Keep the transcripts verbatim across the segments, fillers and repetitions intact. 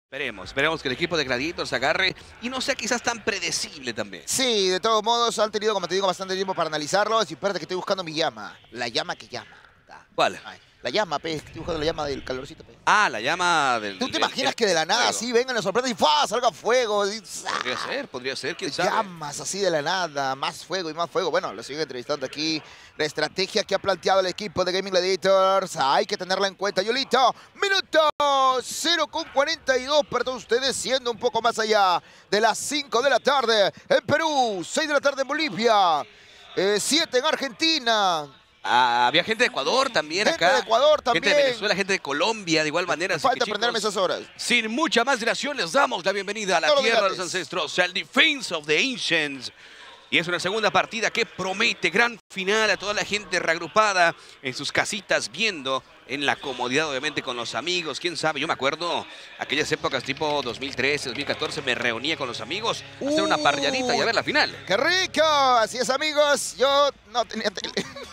Esperemos, esperemos que el equipo de Gladiators agarre y no sea quizás tan predecible también. Sí, de todos modos han tenido, como te digo, bastante tiempo para analizarlo. Y espérate que estoy buscando mi llama. La llama que llama. ¿Cuál? Ay, la llama, pe. Estoy buscando la llama del calorcito, pe. Ah, la llama del... ¿Tú te del- imaginas del- que de la nada fuego. así vengan, nos sorprenden y ¡fua! Salga fuego? Y, Podría ser, podría ser, quién sabe. llamas así de la nada, más fuego y más fuego. Bueno, lo siguen entrevistando aquí. La estrategia que ha planteado el equipo de Gaming Gladiators, hay que tenerla en cuenta. Yolito, minuto cero con cuarenta y dos para todos ustedes, siendo un poco más allá de las cinco de la tarde en Perú, seis de la tarde en Bolivia, eh, siete en Argentina. Ah, había gente de Ecuador también Gente acá. de Ecuador Gente también. de Venezuela, gente de Colombia, de igual manera. así Falta que, aprenderme chicos, esas horas. sin mucha más dilación, les damos la bienvenida a la Todos tierra de los gratis. ancestros, al Defense of the Ancients. Y es una segunda partida que promete gran final a toda la gente reagrupada en sus casitas, viendo en la comodidad, obviamente, con los amigos. Quién sabe, yo me acuerdo aquellas épocas tipo dos mil trece, dos mil catorce, me reunía con los amigos a hacer una parrilladita y a ver la final. ¡Qué rico! Así es, amigos. Yo no tenía tele.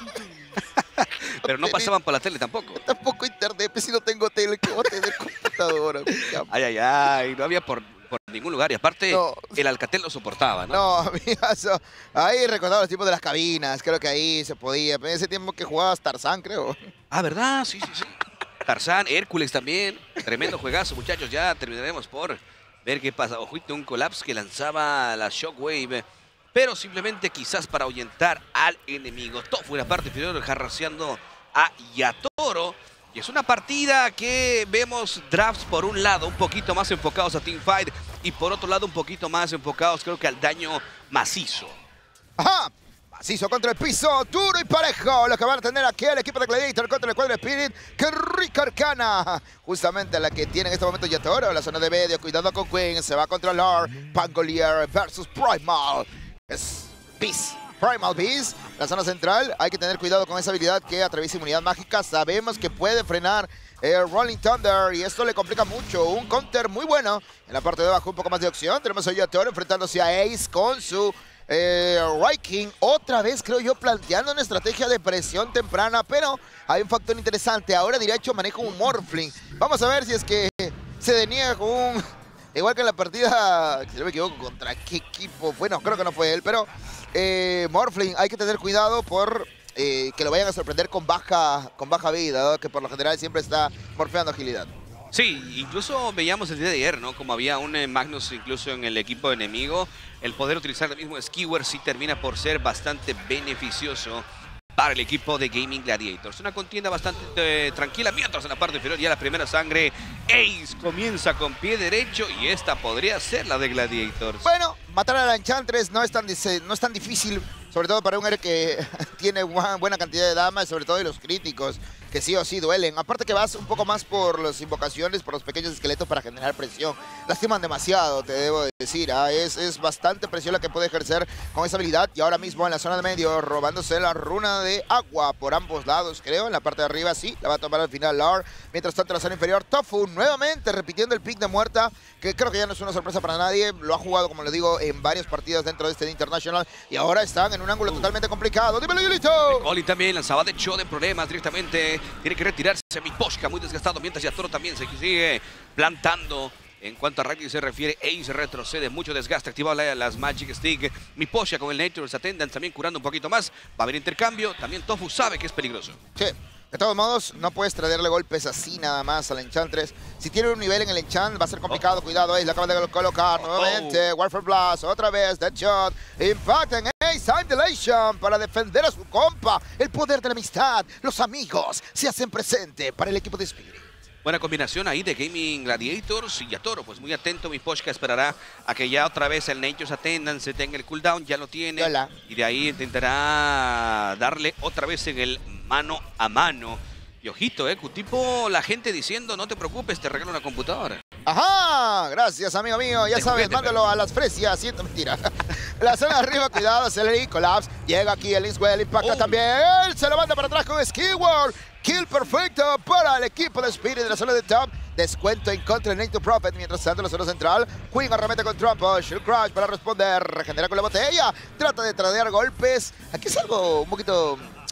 Pero no tenía- pasaban por la tele tampoco. Tampoco internet, pues si no tengo tele, ¿qué voy a tener computadora? Ay, ay, ay, no había por, por ningún lugar. Y aparte, No. el Alcatel lo soportaba, ¿no? No, amigazo. Ahí recordaba los tiempos de las cabinas. Creo que ahí se podía. En ese tiempo que jugabas Tarzán, creo. Ah, ¿verdad? Sí, sí, sí. Tarzán, Hércules también. Tremendo juegazo, muchachos. Ya terminaremos por ver qué pasa. Ojito, un colapse que lanzaba la Shockwave. Pero simplemente quizás para ahuyentar al enemigo. Tofu en la parte inferior, jarraseando a Yatoro. Y es una partida que vemos drafts por un lado un poquito más enfocados a teamfight y por otro lado un poquito más enfocados creo que al daño macizo. ¡Ajá! Macizo contra el piso, duro y parejo. Lo que van a tener aquí el equipo de Gladiator contra el cuadro Spirit. ¡Qué rica arcana! Justamente la que tiene en este momento Yatoro. La zona de medio, cuidado con Queen. Se va a controlar Pangolier versus Primal. Es Beast. Primal Beast. La zona central. Hay que tener cuidado con esa habilidad que atraviesa inmunidad mágica. Sabemos que puede frenar el Rolling Thunder y esto le complica mucho. Un counter muy bueno. En la parte de abajo un poco más de opción. Tenemos a Yatoro enfrentándose a Ace con su eh, Raiking. Otra vez creo yo planteando una estrategia de presión temprana, pero hay un factor interesante. Ahora derecho maneja un Morphling. Vamos a ver si es que se deniega con un... Igual que en la partida, si no me equivoco, ¿contra qué equipo fue? No, creo que no fue él, pero eh, Morphling, hay que tener cuidado por eh, que lo vayan a sorprender con baja, con baja vida, ¿no? Que por lo general siempre está morfeando agilidad. Sí, incluso veíamos el día de ayer, ¿no? Como había un eh, Magnus incluso en el equipo enemigo, el poder utilizar el mismo Skewer sí termina por ser bastante beneficioso para el equipo de Gaming Gladiators. Una contienda bastante eh, tranquila, mientras en la parte inferior ya la primera sangre, Ace comienza con pie derecho y esta podría ser la de Gladiators. Bueno, matar a la Enchantress no es tan, dice- no es tan difícil, sobre todo para un héroe que tiene buena buena cantidad de damas, sobre todo de los críticos, que sí o sí duelen. Aparte que vas un poco más por las invocaciones, por los pequeños esqueletos para generar presión. Lastiman demasiado, te debo decir. ¿ah? Es, es bastante presión la que puede ejercer con esa habilidad. Y ahora mismo en la zona de medio, robándose la runa de agua por ambos lados, creo. En la parte de arriba sí, la va a tomar al final Lar. Mientras tanto, en la zona inferior, Tofu nuevamente repitiendo el pick de muerta, que creo que ya no es una sorpresa para nadie. Lo ha jugado, como le digo, en varias partidas dentro de este International. Y ahora están en un ángulo uh. totalmente complicado. ¡Dímelo, Yolito! Oli también lanzaba de hecho de problemas directamente. Tiene que retirarse Miposhka, muy desgastado, mientras Yatoro también se sigue plantando. En cuanto a Raggy se refiere, Ace retrocede, mucho desgaste, activado la, las Magic Stick. Miposhka con el Nature's Attendant también curando un poquito más. Va a haber intercambio, también Tofu sabe que es peligroso. Sí. De todos modos, no puedes traerle golpes así nada más al Enchantress. Si tiene un nivel en el Enchant, va a ser complicado. Oh. Cuidado, Ace, la acaban de colocar oh. nuevamente. Oh. Warfare Blast, otra vez, Deadshot. Impact en Ace, Time Dilation para defender a su compa. El poder de la amistad, los amigos se hacen presente para el equipo de Spirit. Buena combinación ahí de Gaming Gladiators y Yatoro, pues muy atento. Miposhka esperará a que ya otra vez el Nature's Attendant se tenga el cooldown, ya lo tiene. Hola. Y de ahí intentará darle otra vez en el mano a mano. Y ojito, eh, Cutipo, la gente diciendo, no te preocupes, te regalo una computadora. Ajá, gracias amigo mío, ya Te sabes, juguete, mándalo pero... a las fresias, siento mentira. La zona de arriba, cuidado, Celery, Collapse, llega aquí el Linswell, impacta oh. también, se lo manda para atrás con Skewer, kill perfecto para el equipo de Spirit de la zona de top, descuento en contra de Nature Prophet, mientras tanto en la zona central, Queen arremete con Trampo, Shield Crash para responder, regenera con la botella, trata de tradear golpes, aquí es algo un poquito...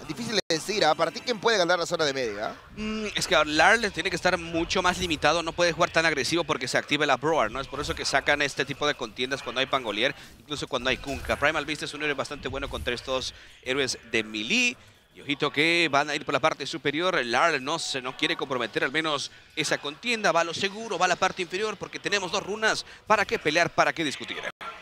difícil de decir, ¿ah? Para ti, ¿quién puede ganar la zona de media? Mm, es que Larl tiene que estar mucho más limitado, no puede jugar tan agresivo porque se activa la Broar, ¿no? Es por eso que sacan este tipo de contiendas cuando hay Pangolier, incluso cuando hay Kunkka. Primal Beast es un héroe bastante bueno contra estos héroes de melee. Y ojito que van a ir por la parte superior. Larl no se no quiere comprometer al menos esa contienda. Va a lo seguro, va a la parte inferior porque tenemos dos runas. ¿Para qué pelear? ¿Para qué discutir?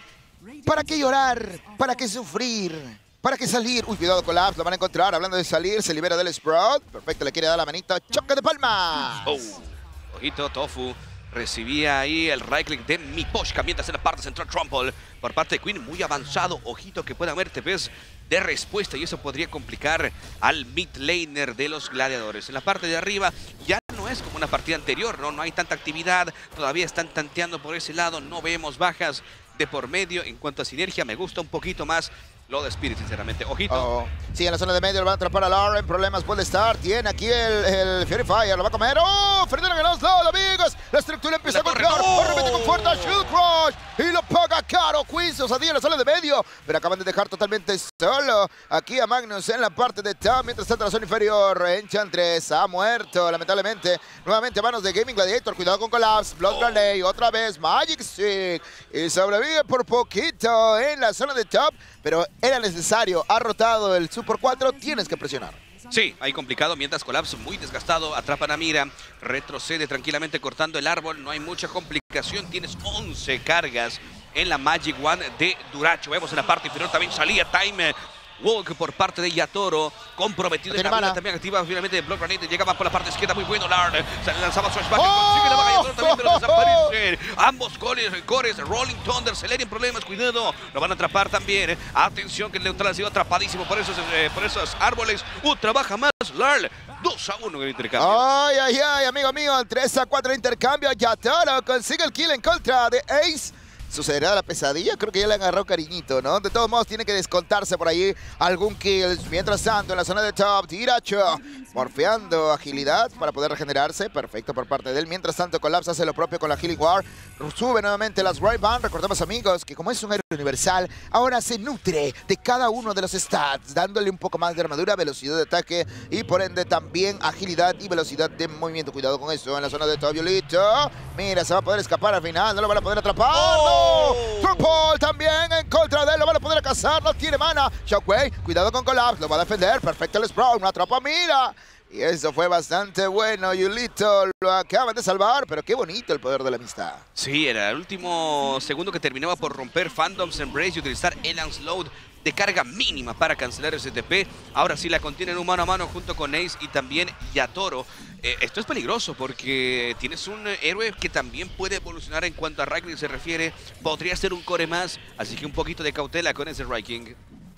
¿Para qué llorar? ¿Para qué sufrir? ¿Para qué salir? Uy, cuidado, Collapse, lo van a encontrar. Hablando de salir, se libera del Sprout. Perfecto, le quiere dar la manita. ¡Choque de palmas! Oh, ojito, Tofu recibía ahí el right click de Miposhka, mientras en la parte central Trample por parte de Queen, muy avanzado. Ojito que puede haber T Ps de respuesta y eso podría complicar al mid laner de los gladiadores. En la parte de arriba ya no es como una partida anterior, ¿no? No hay tanta actividad, todavía están tanteando por ese lado, no vemos bajas de por medio. En cuanto a sinergia, me gusta un poquito más lo de Spirit, sinceramente. Ojito. Oh. Sí, en la zona de medio lo van a atrapar a Lauren. Problemas puede estar. Tiene aquí el, el Fury Fire. Lo va a comer. ¡Oh! Ferdinand en los lados, amigos. La estructura empieza La a golpear. ¡Oh! Repite con fuerza. Shield Crush. Y lo paga caro. Queens osadía en la zona de medio. Pero acaban de dejar totalmente solo aquí a Magnus en la parte de top. Mientras tanto, la zona inferior. Enchantress ha muerto, lamentablemente. Nuevamente a manos de Gaming Gladiator. Cuidado con Collapse. Blood Oh. Grenade. Otra vez Magic Stick. Y sobrevive por poquito en la zona de top. Pero era necesario, ha rotado el Super cuatro, tienes que presionar. Sí, ahí complicado, mientras Collapse muy desgastado, atrapan a Mira, retrocede tranquilamente cortando el árbol, no hay mucha complicación, tienes once cargas en la Magic One de Duracho. Vemos en la parte inferior también salía Time Walk por parte de Yatoro, comprometido en la vida, también activa finalmente de Blood Grenade, llegaba por la parte izquierda, muy bueno Larl, se le lanzaba Swashback, ¡Oh! consigue la baja Yatoro también, pero desaparecen, ambos cores, cores, Rolling Thunder, Celerian problemas, cuidado, lo van a atrapar también, atención que el neutral ha sido atrapadísimo por esos, eh, por esos árboles, uh, trabaja más Larl, dos a uno en el intercambio. Ay, ay, ay, amigo mío, tres a cuatro intercambio, Yatoro consigue el kill en contra de Ace. ¿Sucederá la pesadilla? Creo que ya le han agarrado cariñito, ¿no? De todos modos, tiene que descontarse por ahí algún kill. Mientras tanto, en la zona de top, Duracho morfeando agilidad para poder regenerarse. Perfecto por parte de él. Mientras tanto, Collapse hace lo propio con la Healing Ward. Sube nuevamente las Right Band. Recordemos, amigos, que como es un héroe universal, ahora se nutre de cada uno de los stats, dándole un poco más de armadura, velocidad de ataque y por ende también agilidad y velocidad de movimiento. Cuidado con eso en la zona de top, Violito. Mira, se va a poder escapar al final. No lo van a poder atrapar. ¡Oh! Trample también en contra de él, lo van a poder cazar, no tiene mana. Shockwave, cuidado con Collapse, lo va a defender, perfecto el Sprout, una atrapa, mira. Y eso fue bastante bueno, Yulito lo acaban de salvar, pero qué bonito el poder de la amistad. Sí, era el último segundo que terminaba por romper Phantom's Embrace y utilizar Elan's Load de carga mínima para cancelar ese T P. Ahora sí la contienen un mano a mano junto con Ace y también Yatoro. Eh, esto es peligroso porque tienes un héroe que también puede evolucionar en cuanto a Raikling se refiere. Podría ser un core más, así que un poquito de cautela con ese Raikling.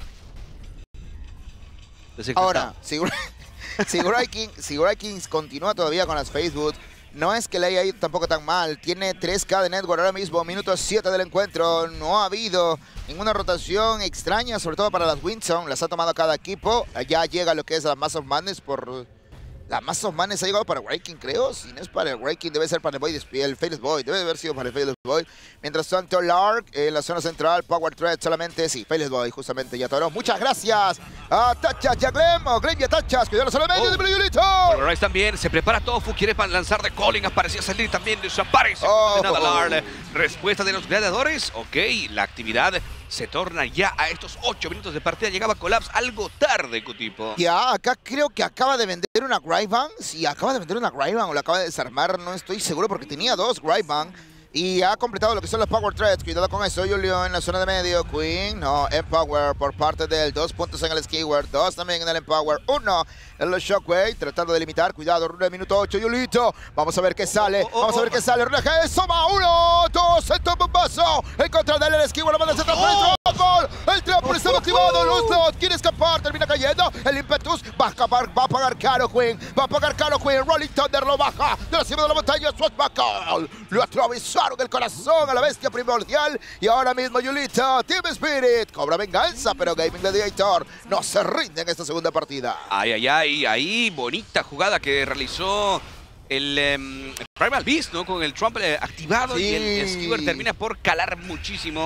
Ahora, si, si Raikling si Raikling continúa todavía con las Facebook, no es que le haya ido tampoco tan mal. Tiene tres K de network ahora mismo, minuto siete del encuentro. No ha habido ninguna rotación extraña, sobre todo para las Windsong. Las ha tomado cada equipo. Ya llega lo que es la Mass of Madness por... La Mass of Madness ha llegado para Raikling, creo. Si no es para el Raikling, debe ser para el Void, el Faceless Void. Debe haber sido para el Faceless Void. Mientras tanto, Lark en la zona central, Power Thread solamente. Sí, Faceless Void, justamente, Yatoro. Muchas gracias a Tachas y a Glem. O Glem y a Tachas. Cuidado solamente oh. de Yulito. Rice también se prepara Tofu. Quiere lanzar de Calling. Aparecía salir también. Desaparece. Oh. De nada, Larl. Respuesta de los gladiadores. Ok, la actividad se torna ya a estos ocho minutos de partida. Llegaba Collapse algo tarde, Cutipo. Ya, acá creo que acaba de vender una Graivan. Sí, acaba de vender una Graivan o la acaba de desarmar. No estoy seguro porque tenía dos Graivan. Y ha completado lo que son los Power Threads. Cuidado con eso, Julio, en la zona de medio. Queen, no, Empower por parte de él. Dos puntos en el Skyward, dos también en el Empower. Uno en los Shockwave, tratando de limitar. Cuidado, runa de minuto ocho, Julito. Vamos a ver qué sale, oh, oh, vamos a ver oh. qué sale. Runa G, soma uno, dos, el top bombazo. En contra de él, el Skyward, la manda hacia atrás. El El trample está activado, los dos. Quiere escapar, termina cayendo. El impetus va a escapar, va a pagar caro, Queen. Va a pagar caro, Queen. Rolling Thunder lo baja de la cima de la montaña. Swashbuckle. Lo atravesaron el corazón a la bestia primordial. Y ahora mismo, Yulito, Team Spirit cobra venganza, pero Gaming Gladiator no se rinde en esta segunda partida. Ay, ay, ay. Ahí, bonita jugada que realizó el um, Primal Beast, ¿no? Con el Trample eh, activado, sí. Y el, el Skewer termina por calar muchísimo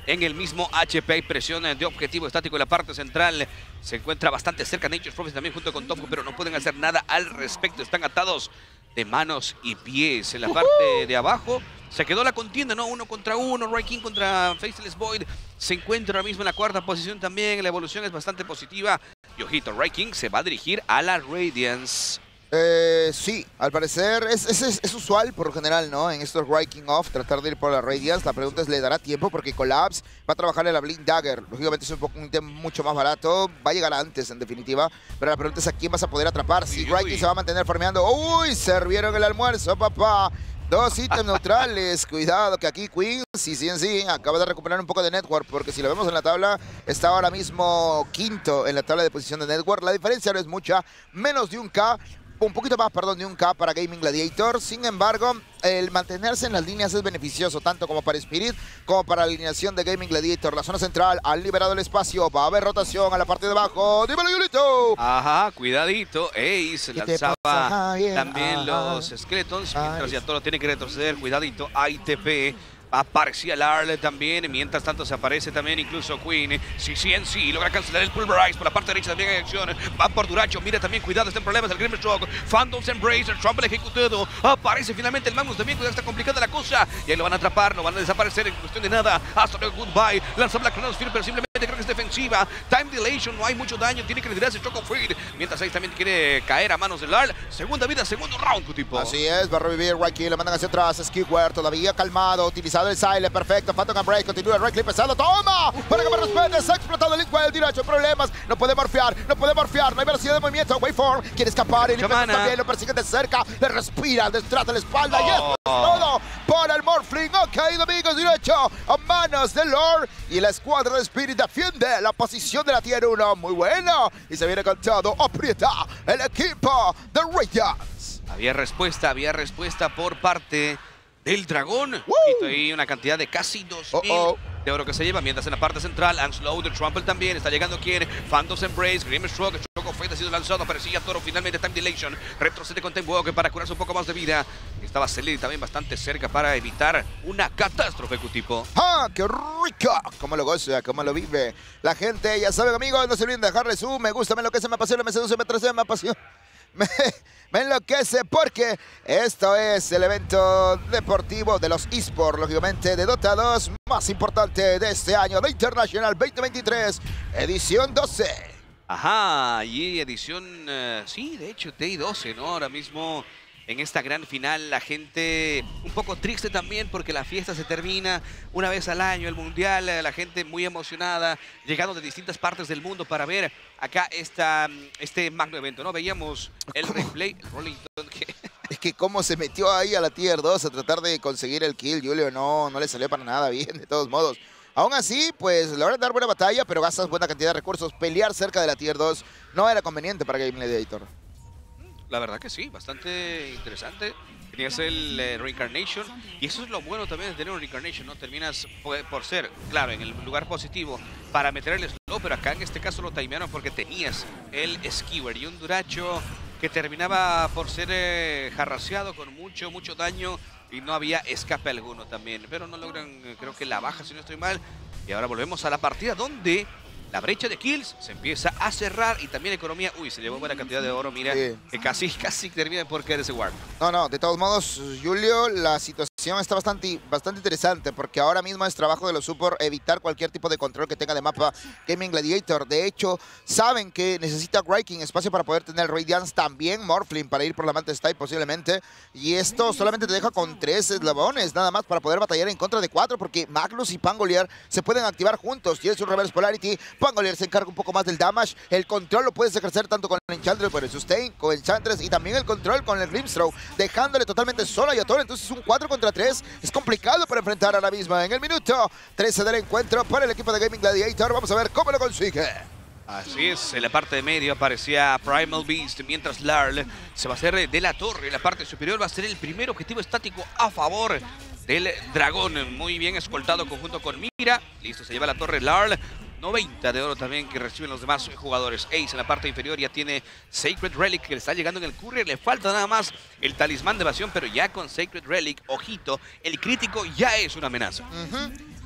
en el mismo H P. Presión de objetivo estático en la parte central. Se encuentra bastante cerca Nature's Prophecy también junto con Topco, pero no pueden hacer nada al respecto. Están atados de manos y pies. En la parte uh-huh. de abajo se quedó la contienda, ¿no? Uno contra uno. Raiking contra Faceless Void. Se encuentra ahora mismo en la cuarta posición también. La evolución es bastante positiva. Y ojito, Raiking se va a dirigir a la Radiance. Eh, sí, al parecer es, es, es, es usual por lo general, ¿no? En estos Raiking Off, tratar de ir por la Radiance. La pregunta es, ¿le dará tiempo? Porque Collapse va a trabajar en la Blink Dagger. Lógicamente es un, poco, un ítem mucho más barato. Va a llegar antes, en definitiva. Pero la pregunta es, ¿a quién vas a poder atrapar? Si Raiking se va a mantener farmeando. ¡Uy! Servieron el almuerzo, papá. Dos ítems neutrales. Cuidado que aquí Queen, sí, sí, sí, acaba de recuperar un poco de Network. Porque si lo vemos en la tabla, está ahora mismo quinto en la tabla de posición de Network. La diferencia no es mucha, menos de un K. Un poquito más, perdón, de un K para Gaming Gladiator. Sin embargo, el mantenerse en las líneas es beneficioso, tanto como para Spirit como para la alineación de Gaming Gladiator. La zona central ha liberado el espacio. Va a haber rotación a la parte de abajo. ¡Dímelo, Yulito! Ajá, cuidadito. Ace lanzaba también los Skeletons. Mientras Yatoro tiene que retroceder. Cuidadito, I T P. Aparecía Larl también, mientras tanto se aparece también incluso Queen. C C N C logra cancelar el Pulverize por la parte derecha, también hay acción. Va por Duracho, mira también, cuidado, está en problemas el Grimstroke. Phantoms Embrace, el Trump el ejecutado. Aparece finalmente el Magnus también, cuidado, está complicada la cosa. Y ahí lo van a atrapar, lo van a desaparecer en cuestión de nada. Hasta luego, goodbye. Lanza Black Chronosphere, pero simplemente creo que es defensiva. Time Dilation, no hay mucho daño, tiene que retirarse Choco Freed. Mientras ahí también quiere caer a manos de Larl. Segunda vida, segundo round, tipo. Así es, va a revivir Raiki, le mandan hacia atrás. Skyware todavía calmado, utilizado el Silent, perfecto. Phantom Embrace, continúa el right clip pesado. ¡Toma! Para que me respete, se ha explotado el Inkwell, Diracho, problemas. No puede morfear, no puede morfear, no hay velocidad de movimiento. Waveform quiere escapar, el Inkwell también lo persigue de cerca, le respira, destrata la espalda. Oh. Y esto es todo para el Morphling. Ha caído, amigos, Diracho, a manos de Lord. Y la escuadra de Spirit defiende la posición de la Tier uno. Muy bueno. Y se viene con todo. Aprieta el equipo de Radiance. Había respuesta, había respuesta por parte del dragón. Y ahí una cantidad de casi dos mil oh, oh. de oro que se lleva. Mientras en la parte central, Anslow de Trample también. Está llegando quien, Phantoms Embrace, Grimstroke, Choco Fate ha sido lanzado. Parecía Toro finalmente, Time Dilation. Retrocede con Time Walker para curarse un poco más de vida. Estaba Celine también bastante cerca para evitar una catástrofe, Cutipo. ¡Ah, qué rico! Cómo lo goza, cómo lo vive la gente. Ya saben, amigos, no se olviden de dejarle su me gusta, me enloquece, me apasiona, me seduce, me atrasa, me apasiona. Me, me enloquece porque esto es el evento deportivo de los eSports, lógicamente, de Dota dos más importante de este año, de International veinte veintitrés, edición doce. Ajá, y edición, uh, sí, de hecho, T I doce, ¿no? Ahora mismo en esta gran final la gente un poco triste también porque la fiesta se termina una vez al año, el mundial, la gente muy emocionada, llegando de distintas partes del mundo para ver acá esta, este magno evento, ¿no? Veíamos el replay, el Rolling Stone que... Es que cómo se metió ahí a la Tier dos a tratar de conseguir el kill, Julio, no, no le salió para nada bien, de todos modos. Aún así, pues, la verdad, dar buena batalla, pero gastas buena cantidad de recursos. Pelear cerca de la Tier dos no era conveniente para Game Gladiator. La verdad que sí, bastante interesante. Tenías el eh, Reincarnation, y eso es lo bueno también de tener un Reincarnation, ¿no? Terminas por, por ser, claro, en el lugar positivo para meter el slow, pero acá en este caso lo timearon porque tenías el Skewer y un Duracho que terminaba por ser eh, jarraseado con mucho, mucho daño y no había escape alguno también. Pero no logran, creo que la baja, si no estoy mal. Y ahora volvemos a la partida donde la brecha de kills se empieza a cerrar y también economía. Uy, se llevó buena cantidad de oro, mira, sí. que casi, casi termina por caer ese ward. No, no, de todos modos, Julio, la situación está bastante, bastante interesante porque ahora mismo es trabajo de los support evitar cualquier tipo de control que tenga de mapa Gaming Gladiator. De hecho, saben que necesita Raiking espacio para poder tener Radiance, también Morphling para ir por la Mantis Type posiblemente. Y esto solamente te deja con tres eslabones nada más para poder batallar en contra de cuatro porque Magnus y Pangolier se pueden activar juntos. Tienes un Reverse Polarity. Pangolier se encarga un poco más del damage. El control lo puedes ejercer tanto con el Enchantress, con el Sustain, con el Enchantress y también el control con el Grimstroke, dejándole totalmente solo a Yatoro. Entonces un cuatro contra tres es complicado para enfrentar ahora mismo. En el minuto trece del encuentro para el equipo de Gaming Gladiator. Vamos a ver cómo lo consigue. Así es, en la parte de medio aparecía Primal Beast, mientras Larl se va a hacer de la torre. En la parte superior va a ser el primer objetivo estático a favor del dragón. Muy bien escoltado conjunto con Mira. Listo, se lleva la torre Larl. noventa de oro también que reciben los demás jugadores. Ace en la parte inferior ya tiene Sacred Relic que le está llegando en el courier. Le falta nada más el talismán de evasión, pero ya con Sacred Relic, ojito, el crítico ya es una amenaza. Uh-huh.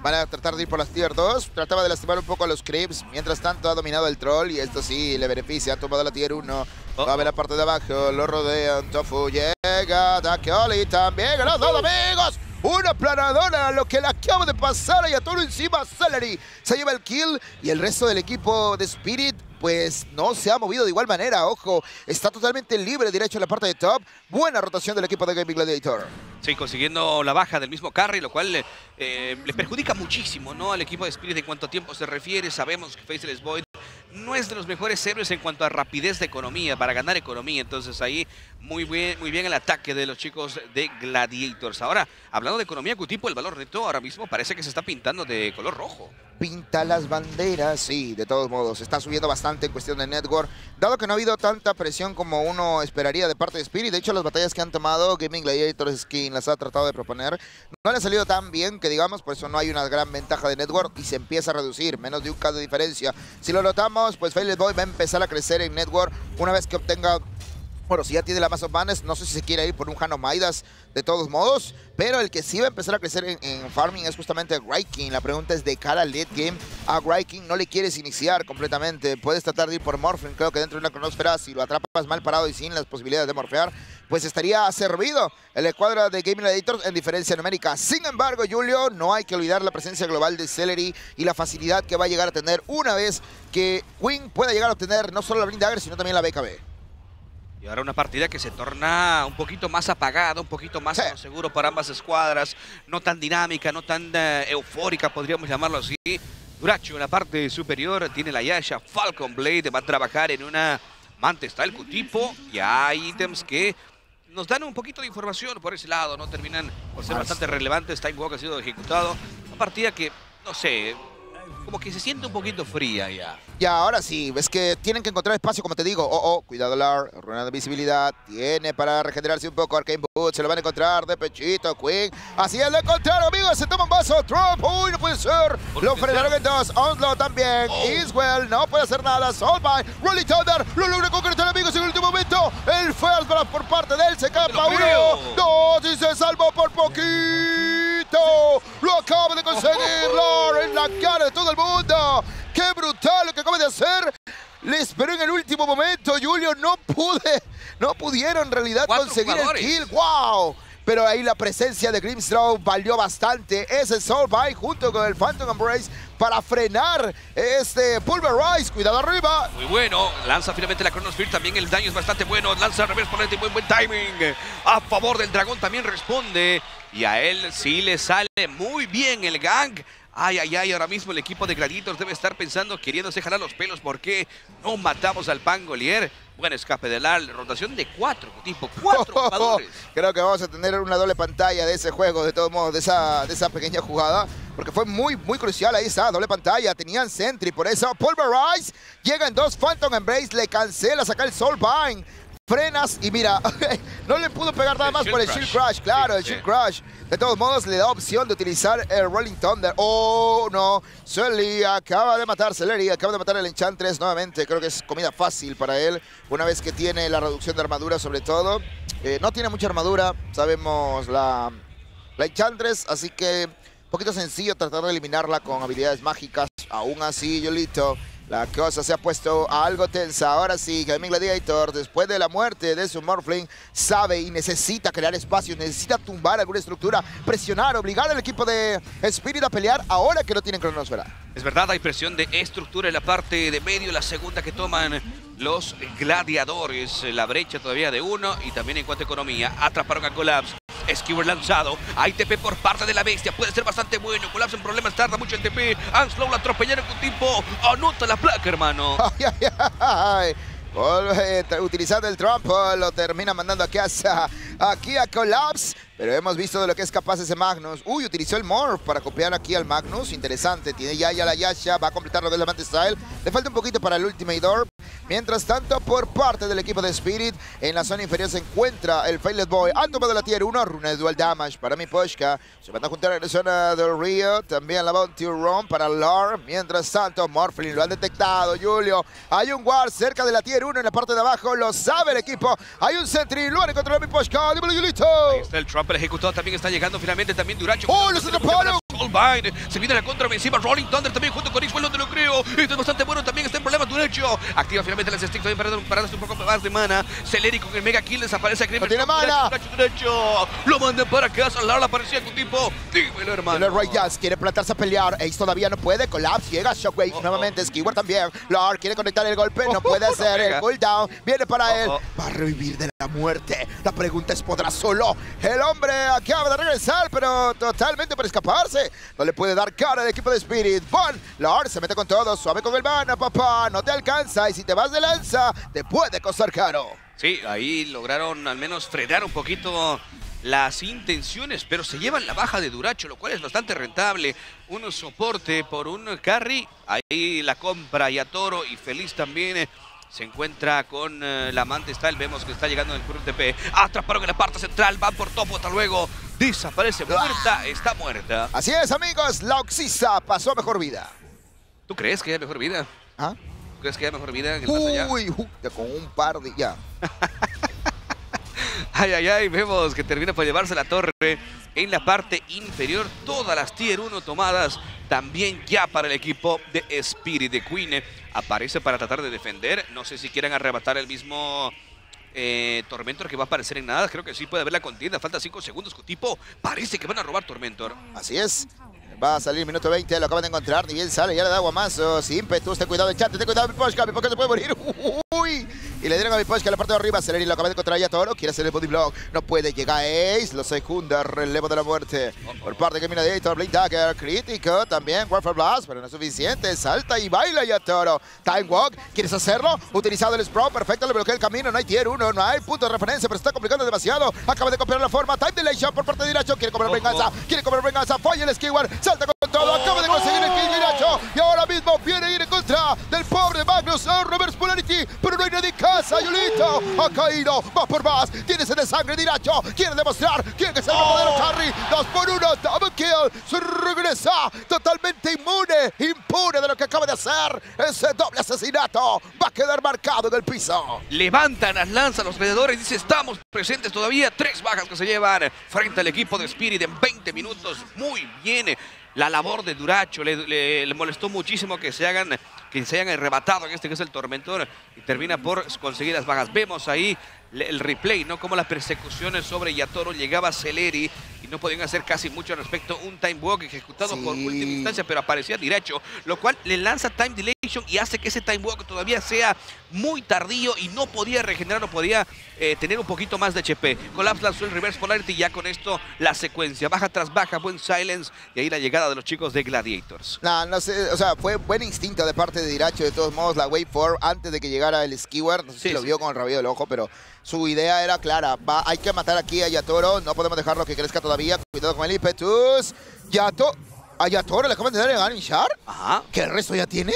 Van a tratar de ir por las tier dos. Trataba de lastimar un poco a los creeps. Mientras tanto ha dominado el troll y esto sí le beneficia. Ha tomado la tier uno. Oh. Va a ver la parte de abajo. Lo rodean. Tofu llega. Dakioli también. ¡Los dos amigos! Una planadora, lo que le acaba de pasar a todo encima. Celery se lleva el kill y el resto del equipo de Spirit pues no se ha movido de igual manera. Ojo, está totalmente libre derecho en la parte de top. Buena rotación del equipo de Gaming Gladiator. Sí, consiguiendo la baja del mismo carry, lo cual eh, le perjudica muchísimo, ¿no?, al equipo de Spirit en cuanto a tiempo se refiere. Sabemos que Faceless Void no es de los mejores héroes en cuanto a rapidez de economía, para ganar economía. Entonces ahí muy bien, muy bien el ataque de los chicos de Gladiators. Ahora, hablando de economía, Q-Tipo, el valor neto ahora mismo parece que se está pintando de color rojo. Pinta las banderas, sí, de todos modos. Está subiendo bastante en cuestión de network. Dado que no ha habido tanta presión como uno esperaría de parte de Spirit. De hecho, las batallas que han tomado Gaming Gladiators, quien las ha tratado de proponer, no le ha salido tan bien que digamos, por eso no hay una gran ventaja de network y se empieza a reducir, menos de un K de diferencia. Si lo notamos, pues Faceless Void va a empezar a crecer en network una vez que obtenga... Bueno, si ya tiene la Mass of Madness, no sé si se quiere ir por un Hano Midas de todos modos, pero el que sí va a empezar a crecer en, en farming es justamente Ryking. La pregunta es de cara al late game. A Ryking no le quieres iniciar completamente. Puedes tratar de ir por Morphling. Creo que dentro de una cronosfera, si lo atrapas mal parado y sin las posibilidades de morfear, pues estaría servido el escuadra de Gaming Gladiators en diferencia numérica. Sin embargo, Julio, no hay que olvidar la presencia global de Celery y la facilidad que va a llegar a tener una vez que Queen pueda llegar a obtener no solo la Blind Dagger, sino también la B K B. Y ahora una partida que se torna un poquito más apagada, un poquito más sí. seguro para ambas escuadras, no tan dinámica, no tan uh, eufórica, podríamos llamarlo así. Duracho en la parte superior tiene la Yasha, Falcon Blade va a trabajar en una Manta, está el Q-Tipo y hay ítems que nos dan un poquito de información por ese lado, no terminan por ser bastante relevantes. Time Walk ha sido ejecutado, una partida que, no sé, como que se siente un poquito fría ya. Ya, ahora sí, es que tienen que encontrar espacio, como te digo. Oh, oh, cuidado, Lar, ruina de visibilidad. Tiene para regenerarse un poco Arcane Boot. Se lo van a encontrar de pechito, Queen. Así es, lo encontraron, amigos. Se toma un vaso. Trump, uy, no puede ser. Lo frenaron en dos. Onslaught también. Oh. Iswell no puede hacer nada. Soulbind, Rolling Thunder, lo logra concretar, amigos, en el último momento. El first blast por parte de él. Se escapa uno, dos y se salvó por poquito. Lo acaba de conseguir, Lar, en la cara de todo el mundo. ¡Qué brutal lo que acaba de hacer! Le esperó en el último momento, Julio. No pude, no pudieron en realidad Cuatro conseguir jugadores. el kill. ¡Wow! Pero ahí la presencia de Grimstraw valió bastante. Ese Soulbind junto con el Phantom Embrace para frenar este Pulverize. Cuidado arriba. Muy bueno. Lanza finalmente la Chronosphere. También el daño es bastante bueno. Lanza al revés por este buen, buen timing. A favor del dragón también responde. Y a él sí le sale muy bien el gang. Ay, ay, ay, ahora mismo el equipo de Gladiators debe estar pensando, queriéndose jalar los pelos. ¿Por qué no matamos al Pangolier? Buen escape de Lar, rotación de cuatro, tipo cuatro jugadores. Creo que vamos a tener una doble pantalla de ese juego, de todos modos, de esa, de esa pequeña jugada. Porque fue muy, muy crucial. Ahí está, doble pantalla. Tenían Sentry, por eso Pulverize. Llegan dos Phantom Embrace, le cancela sacar el Soulbind. Frenas y mira, no le pudo pegar nada más por el Shield Crush. Claro, el Shield Crush. De todos modos, le da opción de utilizar el Rolling Thunder. Oh, no. Sully acaba de matar, Celery acaba de matar el Enchantress nuevamente. Creo que es comida fácil para él. Una vez que tiene la reducción de armadura, sobre todo. Eh, no tiene mucha armadura. Sabemos la, la Enchantress, así que un poquito sencillo tratar de eliminarla con habilidades mágicas. Aún así, Yolito, la cosa se ha puesto algo tensa. Ahora sí, Gaming Gladiator, después de la muerte de su Morphling, sabe y necesita crear espacio, necesita tumbar alguna estructura, presionar, obligar al equipo de Spirit a pelear ahora que no tienen cronosfera. Es verdad, hay presión de estructura en la parte de medio, la segunda que toman los gladiadores. La brecha todavía de uno y también en cuanto a economía, atraparon a Collapse. Skewer lanzado, hay T P por parte de la bestia, puede ser bastante bueno. Collapse en problemas, tarda mucho el T P. Anslow la atropellaron con tipo, anota la placa, hermano. Ay, ay, ay. Utilizando el Trump, lo termina mandando a casa, aquí a Collapse. Pero hemos visto de lo que es capaz ese Magnus. Uy, utilizó el Morph para copiar aquí al Magnus. Interesante, tiene ya ya la Yasha, va a completarlo del Levante Style. Le falta un poquito para el Ultimate Orb. Mientras tanto, por parte del equipo de Spirit, en la zona inferior se encuentra el Faceless Boy. Han tomado la tier uno, runa de dual damage para mi Pushka. Se van a juntar en la zona del Rio. También la Bounty Run para Lar. Mientras tanto, Morphling lo han detectado, Julio. Hay un Ward cerca de la tier uno en la parte de abajo. Lo sabe el equipo. Hay un Sentry, lo han encontrado mi Pushka. Dímelo, Julito. Ahí está el Trump, el ejecutado también está llegando finalmente. También Duracho. ¡Oh, los atraparon! Coldvine. Se viene la contraofensiva. Rolling Thunder también junto con Ixwell, no te lo creo. Esto es bastante bueno. También está en problemas Duracho. Activa finalmente las sticks también para, para darse un poco más de mana. Celery con el Mega Kill. Desaparece a Grimmer. ¡No tiene mana! Duracho. Lo mandan para casa. Lara aparecía con tipo. Dímelo, hermano. Ray Jazz quiere plantarse a pelear. Ace todavía no puede. Collapse. Llega Shockwave. Oh, nuevamente. oh. Skewer también. Lord quiere conectar el golpe. No puede hacer el cooldown. Viene para Oh, él. oh. Va a revivir de la muerte. La pregunta es, ¿podrá solo? El hombre acaba de regresar, pero totalmente para escaparse. No le puede dar cara al equipo de Spirit. Bon, Lord se mete con todo. Suave con el mana, papá. No te alcanza. Y si te vas de lanza, te puede costar caro. Sí, ahí lograron al menos frenar un poquito las intenciones, pero se llevan la baja de Duracho, lo cual es bastante rentable. Un soporte por un carry. Ahí la compra Yatoro y Feliz también. eh, Se encuentra con uh, la Manta Style. Vemos que está llegando en el Q R T P. Atraparon en la parte central. Van por topo. Hasta luego. Desaparece. Muerta. Está muerta. Así es, amigos. La Oxisa pasó a mejor vida. ¿Tú crees que hay mejor vida? ¿Ah? ¿Tú crees que hay mejor vida en el más allá? Uy, uy, con un par de... Ya. Ay, ay, ay. Vemos que termina por llevarse la torre en la parte inferior. Todas las tier uno tomadas. También ya para el equipo de Spirit. De Queen aparece para tratar de defender. No sé si quieran arrebatar el mismo eh, Tormentor que va a aparecer en nada. Creo que sí puede haber la contienda. Falta cinco segundos. Tipo, parece que van a robar Tormentor. Así es. Va a salir minuto veinte, lo acaban de encontrar, ni bien sale, ya le da guamazos, ímpetus, ten cuidado, Enchante, ten cuidado, Miposhka, Miposhka se puede morir, uy, y le dieron a Miposhka en la parte de arriba, Celery lo acaba de encontrar ya Toro, quiere hacer el body block, no puede, llega Ace, lo secunda, relevo de la muerte, oh, oh. por parte de Gaminator, Blade Dagger, crítico, también Warfare Blast, pero no es suficiente, salta y baila ya Toro, Time Walk, ¿quieres hacerlo? Utilizado el Sprawl, perfecto, le bloquea el camino, no hay tier uno, no hay punto de referencia, pero se está complicando demasiado, acaba de copiar la forma, Time Dilation por parte de Diracho, quiere comer oh, venganza, oh. quiere comer venganza, falla el Skewer, salta con todo, acaba de conseguir el kill Diracho y ahora mismo viene a ir en contra del pobre Magnus, oh, Reverse Polarity, pero no hay nadie en casa, Yulito ha caído, va por más, tiene sed de sangre Diracho, quiere demostrar quién es el verdadero carry, dos por uno, double kill, se regresa totalmente inmune, impune de lo que acaba de hacer, ese doble asesinato va a quedar marcado en el piso. Levantan las lanzas los alrededores y dice, estamos presentes todavía, tres bajas que se llevan frente al equipo de Spirit en veinte minutos, muy bien. La labor de Duracho le, le, le molestó muchísimo que se hagan que se hayan arrebatado en este que es el Tormentor y termina por conseguir las bajas. Vemos ahí el replay, ¿no? Como las persecuciones sobre Yatoro llegaba a Celery y no podían hacer casi mucho al respecto. Un Time Walk ejecutado sí. por última instancia, pero aparecía Diracho, lo cual le lanza Time Dilation y hace que ese Time Walk todavía sea muy tardío y no podía regenerar, no podía eh, tener un poquito más de H P. Collapse lanzó el Reverse Polarity y ya con esto la secuencia. Baja tras baja, buen Silence y ahí la llegada de los chicos de Gladiators. No, no sé, o sea, fue buen instinto de parte de Diracho, de todos modos, la Wave four antes de que llegara el Skewer, no sé sí, si lo sí. vio con el rabillo del ojo, pero su idea era clara, va, hay que matar aquí a Yatoro, no podemos dejarlo que crezca todavía, cuidado con el ímpetus, Yato, a Yatoro le acaban de dar el Ganichar, Ajá. ¿que el resto ya tiene?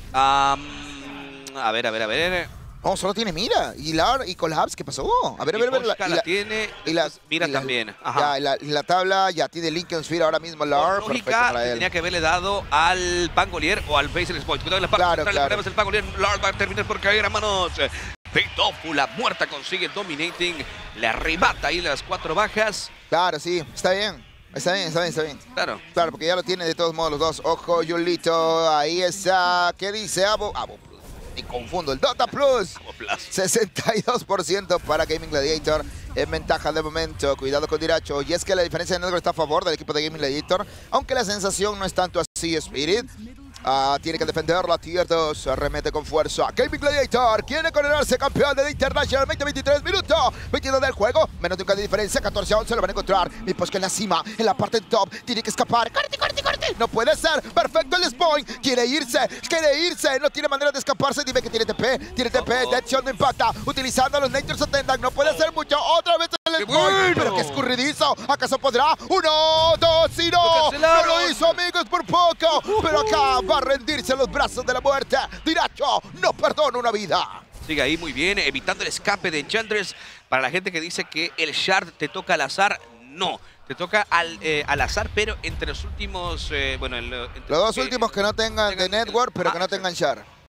Um, a ver, a ver, a ver... No, solo tiene Mira. Y Lar y Collapse, ¿qué pasó? A ver, a ver, a ver. La, la, la tiene. Y la, Mira y la, también. Ajá. Ya, y la, y la tabla ya tiene Lincoln Sphere ahora mismo. Lar. Por lógica, para él. Tenía que haberle dado al Pangolier o al Basil Spoil. Cuidado en la parte claro, central, claro. el Pangolier. Lar va a terminar por caer a manos. Pitofu, la muerta consigue Dominating. Le arrebata ahí las cuatro bajas. Claro, sí. Está bien. Está bien, está bien, está bien. Claro. Claro, porque ya lo tiene de todos modos los dos. Ojo, Yulito. Ahí está. ¿Qué dice Abo? Abo. Y confundo, el Dota Plus, sesenta y dos por ciento para Gaming Gladiator, en ventaja de momento, cuidado con Diracho, y es que la diferencia de Network está a favor del equipo de Gaming Gladiator, aunque la sensación no es tanto así. Spirit uh, tiene que defender la tier dos, arremete con fuerza, Gaming Gladiator quiere coronarse campeón de International, veinte veintitrés minutos, veintidós del juego, menos de un de diferencia, catorce a once lo van a encontrar, Miposhka en la cima, en la parte top, tiene que escapar, corte, corte, corte, no puede ser, perfecto el spawn, quiere irse, quiere irse, no tiene manera de escaparse, dime que tiene T P, tiene T P, Deadshot no impacta, utilizando los Natures Attendant, no puede hacer mucho, otra vez el spawn, bueno. pero que escurridizo, ¿acaso podrá? Uno, dos y no, no lo hizo amigos por poco, pero acá va a rendirse a los brazos de la muerte, Diracho no perdona una vida. Sigue ahí muy bien, evitando el escape de Enchantress. Para la gente que dice que el Shard te toca al azar, no. Te toca al, eh, al azar, pero entre los últimos... Eh, bueno, el, entre los dos que, últimos que no tengan, tengan de Network, pero ah, que no tengan Shard.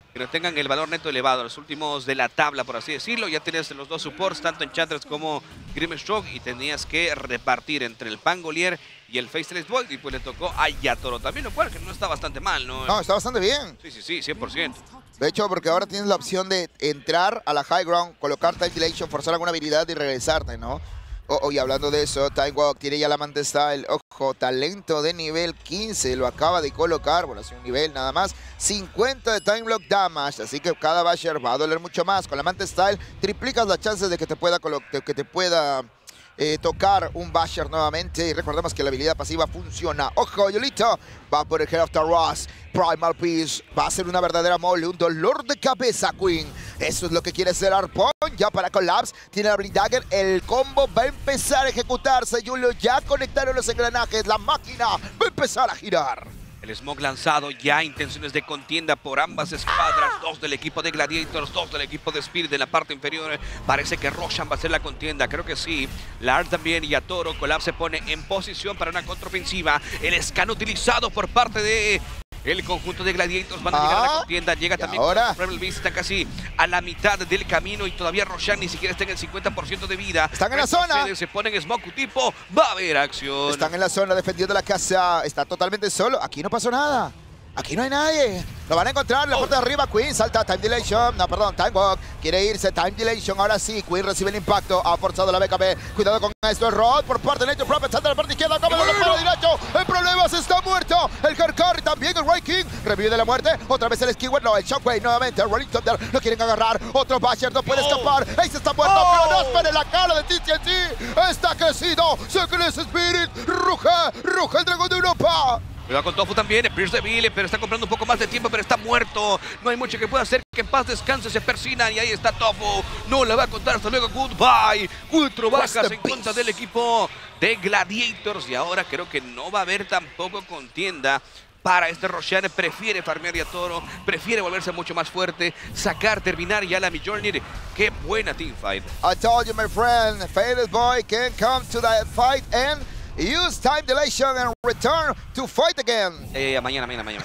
que no tengan el valor neto elevado, los últimos de la tabla, por así decirlo. Ya tienes los dos supports, tanto Enchantress como Grimstroke, y tenías que repartir entre el Pangolier y el Faceless Void, y pues le tocó a Yatoro también, lo cual que no está bastante mal, ¿no? No, está bastante bien. Sí, sí, sí, cien por ciento. De hecho, porque ahora tienes la opción de entrar a la High Ground, colocar Time Dilation, forzar alguna habilidad y regresarte, ¿no? Oh, oh, y hablando de eso, Time Walk tiene ya la Manta Style. Ojo, talento de nivel quince. Lo acaba de colocar. Bueno, hace un nivel nada más. cincuenta de Time Block Damage. Así que cada Basher va a doler mucho más. Con la Manta Style triplicas las chances de que te pueda, que te pueda eh, tocar un Basher nuevamente. Y recordemos que la habilidad pasiva funciona. Ojo, Yolito va por el Head of Taras. Primal Peace va a ser una verdadera mole, un dolor de cabeza, Queen. Eso es lo que quiere hacer Arpon. Ya para Collapse, tiene la Blink Dagger. El combo va a empezar a ejecutarse, Julio. Ya conectaron los engranajes. La máquina va a empezar a girar. El Smoke lanzado, ya intenciones de contienda por ambas escuadras. Dos del equipo de Gladiators, dos del equipo de Spirit en la parte inferior. Parece que Roshan va a ser la contienda, creo que sí. Lars también y Yatoro. Collapse se pone en posición para una contraofensiva. El scan utilizado por parte de el conjunto de Gladiators. Van a llegar ah, a la contienda. Llega también ahora Rebel Beast, está casi a la mitad del camino y todavía Roshan ni siquiera está en el cincuenta por ciento de vida. Están en la zona. Se ponen en Smoke tipo. Va a haber acción. Están en la zona defendiendo la casa. Está totalmente solo. Aquí no pasó nada. Aquí no hay nadie. Lo van a encontrar en la puerta de arriba. Queen salta. Time Dilation. No, perdón. Time Walk. Quiere irse. Time Dilation. Ahora sí. Queen recibe el impacto. Ha forzado la B K B. Cuidado con esto. Rod por parte de Nature Prophet. Salta a la parte izquierda. Come el palo derecho. En problemas. Está muerto. El Karkari también. El Ray King. Revive de la muerte. Otra vez el Skyward. No, el Shockwave nuevamente. El Rolling Thunder. Lo quieren agarrar. Otro Basher. No puede escapar. Ace está muerto. Oh. Pero no espere la cara de T T N T. Está crecido. Secret Spirit. Ruge. Ruge el dragón de Europa. Cuidado con Tofu también, Pierce de Ville, pero está comprando un poco más de tiempo, pero está muerto. No hay mucho que pueda hacer, que en paz descanse, se persinan y ahí está Tofu. No le va a contar, hasta luego, goodbye. Cuatro bajas en contra del equipo de Gladiators y ahora creo que no va a haber tampoco contienda para este Roshan. Prefiere farmear Yatoro, prefiere volverse mucho más fuerte, sacar, terminar ya la Mjolnir. Qué buena teamfight. I told you, my friend, Faceless Boy can come to that fight and use Time Dilation and return to fight again. Eh, mañana, mañana, mañana.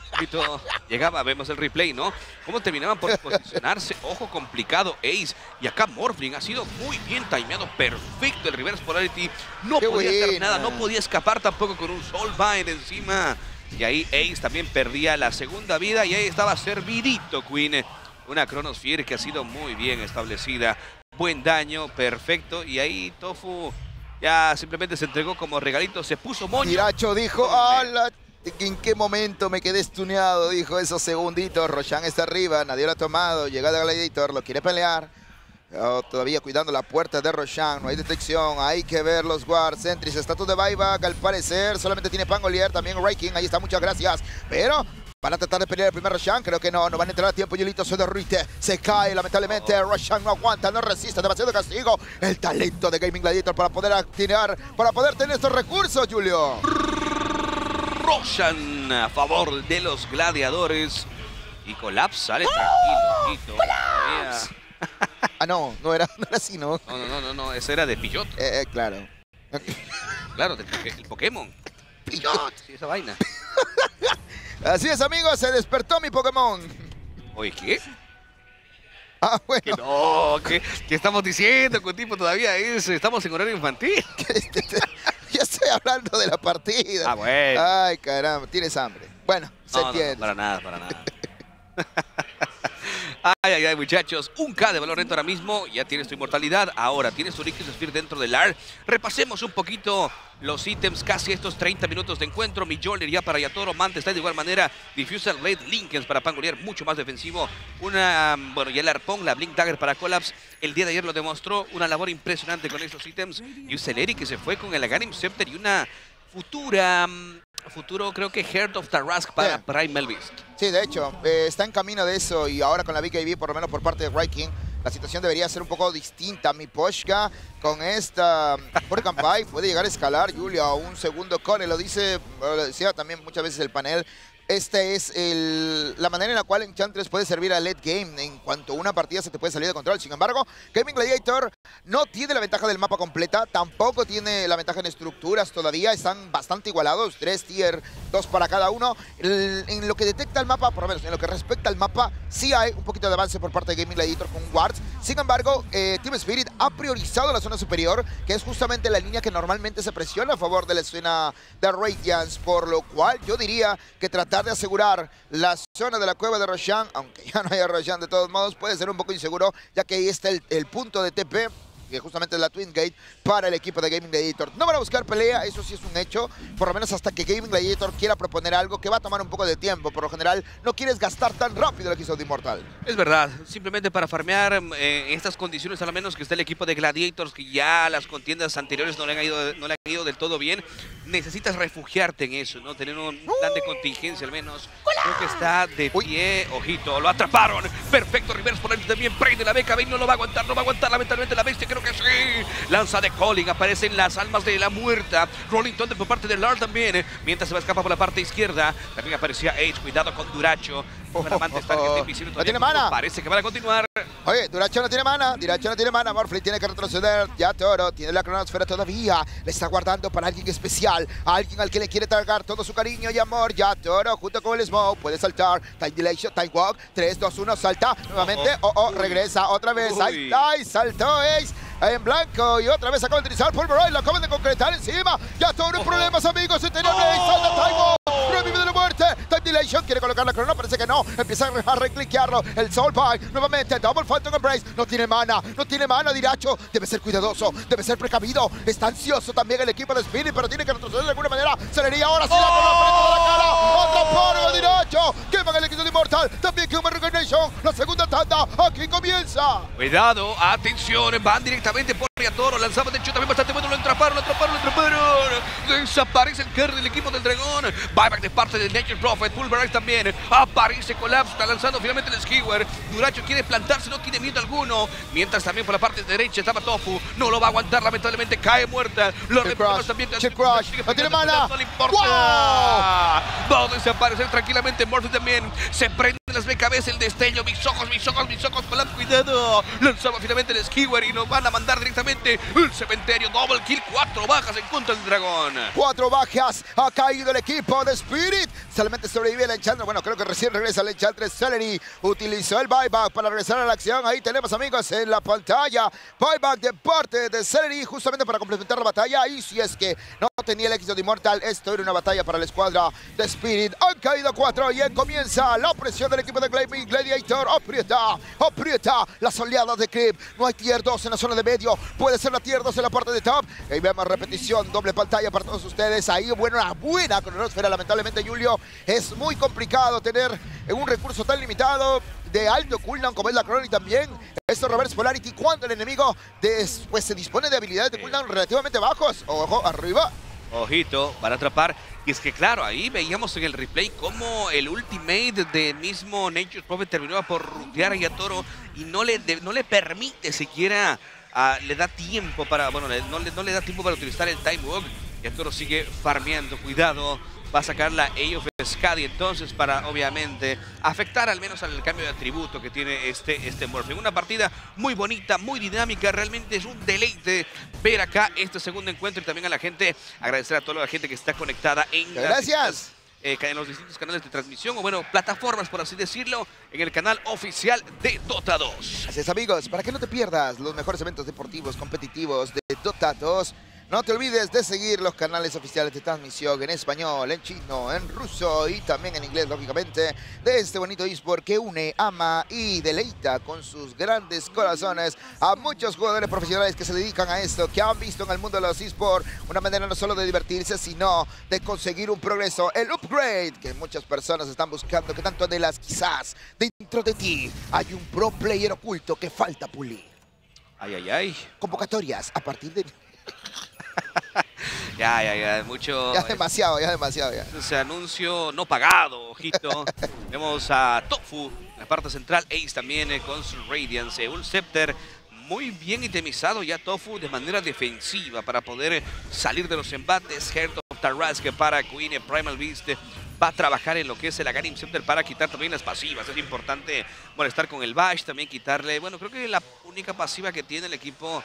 Llegaba, vemos el replay, ¿no? Cómo terminaban por posicionarse. Ojo, complicado Ace. Y acá Morphling ha sido muy bien timeado. Perfecto el Reverse Polarity. No Qué podía hacer buena. nada, no podía escapar tampoco con un Soulbind encima. Y ahí Ace también perdía la segunda vida. Y ahí estaba servidito Queen. Una Chronosphere que ha sido muy bien establecida. Buen daño, perfecto. Y ahí Tofu ya simplemente se entregó como regalito, se puso moño. Tiracho dijo, ¡ala! ¿En qué momento me quedé stuneado? Dijo esos segunditos. Roshan está arriba, nadie lo ha tomado. Llega de Gladiator, lo quiere pelear. Oh, todavía cuidando la puerta de Roshan, no hay detección, hay que ver los guards. Sentries, estatus de buyback, al parecer solamente tiene Pangolier, también Ray King, ahí está, muchas gracias. Pero van a tratar de pelear el primer Roshan, creo que no, no van a entrar a tiempo. Yolito se derrite, se cae lamentablemente. Oh. Roshan no aguanta, no resiste, demasiado castigo. El talento de Gaming Gladiator para poder activar, para poder tener estos recursos, Julio. Roshan a favor de los gladiadores. Y Collapse sale tranquilo. ¡Oh! ¡Collapse! Ah, no, no era, no era así, ¿no? No, no, no, no, ese era de Pidgeot. Eh, eh, claro. Claro, del el Pokémon. Pidgeot. Sí, esa vaina. Así es, amigos, se despertó mi Pokémon. Oye, ¿qué? Ah, bueno. ¿Qué no? ¿Qué, ¿Qué estamos diciendo con tipo todavía es? Estamos en horario infantil. Yo estoy hablando de la partida. Ah, bueno. Ay, caramba, tienes hambre. Bueno, se no, entiende. No, para nada, para nada. Ay, ay, ay, muchachos. Un K de valor neto ahora mismo. Ya tienes tu inmortalidad. Ahora tienes tu Rictus Spear dentro del A R. Repasemos un poquito los ítems. Casi estos treinta minutos de encuentro. Mjolnir ya para Yatoro. Manta está de igual manera. Diffuser Blade Linkens para Pangolier. Mucho más defensivo. Una, bueno, ya el arpón, la Blink Dagger para Collapse. El día de ayer lo demostró. Una labor impresionante con estos ítems. Y un Celery que se fue con el Aghanim Scepter y una futura... futuro creo que Heart of Tarrasque para yeah. Primal Beast. Sí, de hecho, eh, está en camino de eso y ahora con la B K B, por lo menos por parte de Ray King, la situación debería ser un poco distinta. Mi Poshka con esta Hurricane Pie puede llegar a escalar, Julio, a un segundo core. Lo dice, lo decía también muchas veces el panel, esta es el, la manera en la cual Enchantress puede servir a late game en cuanto una partida se te puede salir de control. Sin embargo, Gaming Gladiator no tiene la ventaja del mapa completa, tampoco tiene la ventaja en estructuras todavía, están bastante igualados, tres tier, dos para cada uno. El, en lo que detecta el mapa, por lo menos en lo que respecta al mapa, sí hay un poquito de avance por parte de Gaming Gladiator con Wards. Sin embargo, eh, Team Spirit ha priorizado la zona superior, que es justamente la línea que normalmente se presiona a favor de la escena de Radiance, por lo cual yo diría que tratar de asegurar la zona de la cueva de Roshan, aunque ya no haya Roshan de todos modos, puede ser un poco inseguro, ya que ahí está el, el punto de T P, que justamente es la Twin Gate para el equipo de Gaming Gladiator. No van a buscar pelea, eso sí es un hecho, por lo menos hasta que Gaming Gladiator quiera proponer algo que va a tomar un poco de tiempo. Por lo general, no quieres gastar tan rápido el equipo de Immortal. Es verdad, simplemente para farmear eh, en estas condiciones, a lo menos que esté el equipo de Gladiators, que ya las contiendas anteriores no le han ido, no le han ido del todo bien, necesitas refugiarte en eso, ¿no? Tener un plan de contingencia al menos. Creo que está de pie, ojito, lo atraparon. Perfecto, reverse por él también, prende la B K B, no lo va a aguantar, no va a aguantar lamentablemente la bestia, creo que sí. Lanza de Colin, aparecen las almas de la muerta. Rolling Thunder por parte de Lard también, mientras se va a escapar por la parte izquierda. También aparecía Edge, cuidado con Duracho. Oh, oh, oh, oh. No tiene mana. Parece que van a continuar. Oye, Duracho no tiene mana, Duracho no tiene mana, Morphling tiene que retroceder, ya Toro tiene la cronosfera todavía, le está guardando para alguien especial, alguien al que le quiere cargar todo su cariño y amor, ya Toro junto con el Smoke, puede saltar, Time Dilation, Time Walk, tres, dos, uno, salta, nuevamente, oh, oh, oh regresa otra vez, ahí, ahí, saltó Ace, en blanco y otra vez acaba de utilizar Pulverize, lo acaban de concretar encima, ya Toro en problemas amigos, interior de Ace, salta Time Walk, revive de la muerte, Time Dilation, quiere colocar la crono, parece que no, empieza a reclickearlo, el Soul Pie, nuevamente, Double Phantom Embrace, no tiene mana, no tiene mana, Diracho, debe ser cuidadoso, debe ser precavido, está ansioso también el equipo de Spirit, pero tiene que retroceder de alguna manera, Celería ahora sí la con la frente de la cara, otra porra, Diracho, queman el equipo de Immortal, también Human Regeneration, la segunda tanda, aquí comienza. Cuidado, atención, van directamente por Toro, lanzaba de hecho también bastante bueno, lo atraparon, lo atraparon, lo atraparon, desaparece el carry del equipo del dragón, buyback de parte de Nature's Prophet, Pulverize también, aparece Collapse, está lanzando finalmente el Skewer, Duracho quiere plantarse, no tiene miedo alguno, mientras también por la parte derecha estaba Tofu, no lo va a aguantar, lamentablemente cae muerta, lo recuperamos también, Chip Crush, no tiene mana, no le importa, wow. Va a desaparecer tranquilamente, Morphy también, se prende las B K Bs, el destello, mis ojos, mis ojos, mis ojos, Collapse, cuidado, lanzaba finalmente el Skewer y nos van a mandar directamente el cementerio, double kill, cuatro bajas en contra del dragón. Cuatro bajas, ha caído el equipo de Spirit, solamente sobrevive el Enchantress, bueno, creo que recién regresa el Enchantress, Celery utilizó el buyback para regresar a la acción, ahí tenemos amigos en la pantalla, buyback de parte de Celery justamente para complementar la batalla, y si es que no tenía el éxito de Immortal, esto era una batalla para la escuadra de Spirit, han caído cuatro y comienza la presión del equipo de Gaming Gladiator, aprieta, aprieta las oleadas de Creep, no hay tier dos en la zona de medio, puede ser la tier dos en la parte de top, ahí vemos repetición, doble pantalla para todos ustedes, ahí bueno, una buena cronosfera, lamentablemente Julio, es muy complicado tener un recurso tan limitado de alto cooldown como es la crono y también esto reverse polarity cuando el enemigo después se dispone de habilidades de cooldown relativamente bajos, ojo, arriba. Ojito, para atrapar. Y es que claro, ahí veíamos en el replay cómo el ultimate de mismo Nature's Prophet terminaba por rutear a Toro y no le, de, no le permite siquiera, uh, le da tiempo para, bueno, le, no, le, no le da tiempo para utilizar el Time Walk. Toro sigue farmeando, cuidado. Va a sacar la A of Skadi entonces para obviamente afectar al menos al cambio de atributo que tiene este, este Morphling. Una partida muy bonita, muy dinámica, realmente es un deleite ver acá este segundo encuentro y también a la gente, agradecer a toda la gente que está conectada en, Gracias. Las, eh, en los distintos canales de transmisión o bueno, plataformas por así decirlo, en el canal oficial de Dota dos. Así es amigos, para que no te pierdas los mejores eventos deportivos competitivos de Dota dos, no te olvides de seguir los canales oficiales de transmisión en español, en chino, en ruso y también en inglés, lógicamente, de este bonito eSport que une, ama y deleita con sus grandes corazones a muchos jugadores profesionales que se dedican a esto, que han visto en el mundo de los eSports una manera no solo de divertirse, sino de conseguir un progreso, el upgrade que muchas personas están buscando, que tanto anhelas. Quizás dentro de ti hay un pro player oculto que falta pulir. Ay, ay, ay. Convocatorias a partir de... Ya, ya, ya, mucho... Ya demasiado, ya demasiado, ya. Ese anuncio no pagado, ojito. Vemos a Tofu en la parte central, Ace también eh, con su Radiance, un Scepter muy bien itemizado ya Tofu de manera defensiva para poder salir de los embates. Heart of Tarrasque para Queen, Primal Beast, va a trabajar en lo que es el Aghanim Scepter para quitar también las pasivas. Es importante molestar con el Bash, también quitarle... Bueno, creo que la única pasiva que tiene el equipo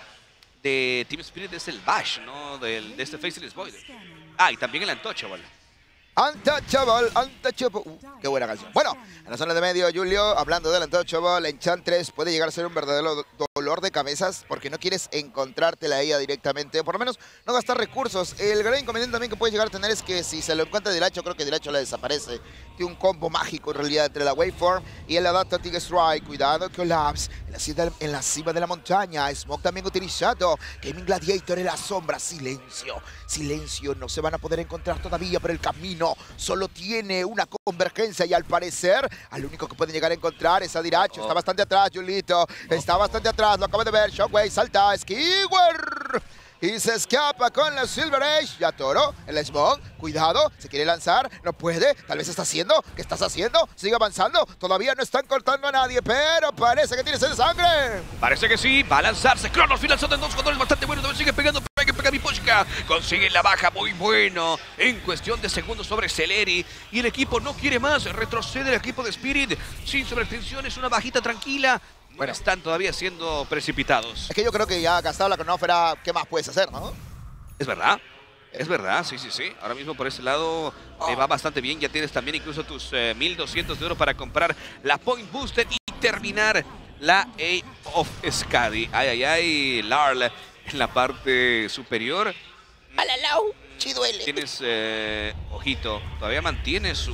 de Team Spirit es el Bash, ¿no? Del, de este Faceless Void. Ah, y también el Untouchable. Untouchable, Untouchable. Uh, qué buena canción. Bueno, en la zona de medio, Julio, hablando del Untouchable, Enchantress puede llegar a ser un verdadero dolor de cabezas porque no quieres encontrártela a ella directamente, por lo menos no gastar recursos. El gran inconveniente también que puede llegar a tener es que si se lo encuentra Diracho, creo que Diracho la desaparece. Tiene un combo mágico en realidad entre la Waveform y el Adaptative Strike. Cuidado, Collapse en la, cima, en la cima de la montaña. Smoke también utilizado. Gaming Gladiator en la sombra. Silencio, silencio. No se van a poder encontrar todavía por el camino. Solo tiene una convergencia y al parecer al único que pueden llegar a encontrar es a Diracho. Está bastante atrás, Julito. Está bastante atrás. Lo acabo de ver. Shockwave salta. Skewer. Y se escapa con la Silver Age. Ya Toro, el Smoke, cuidado, se quiere lanzar, no puede, tal vez está haciendo, ¿qué estás haciendo? Sigue avanzando, todavía no están cortando a nadie, pero parece que tiene sed de sangre. Parece que sí, va a lanzarse, Cronos finalizando en dos controles bastante buenos, también sigue pegando, pega, pega Miposhka, consigue la baja muy bueno, en cuestión de segundos sobre Celeri, y el equipo no quiere más, retrocede el equipo de Spirit, sin sobretensiones, una bajita tranquila. Bueno, están todavía siendo precipitados. Es que yo creo que ya gastado la cronófera, ¿qué más puedes hacer, no? Es verdad, es verdad, sí, sí, sí. Ahora mismo por ese lado oh. eh, va bastante bien. Ya tienes también incluso tus eh, mil doscientos de oro para comprar la Point Boosted y terminar la A of Skadi. Ay, ay, ay, Larl en la parte superior. Malalau, chiduele. Tienes, eh, ojito, todavía mantiene su